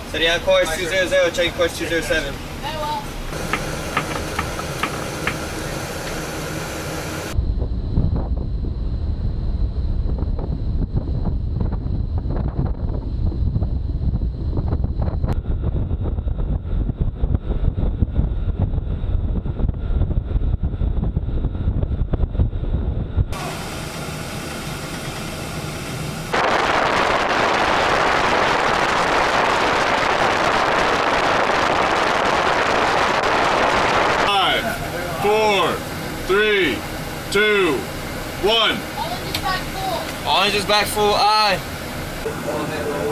Steady on course 200, checking course 207. Very well. Four, three, two, one. All engines back full. All engines back full, aye.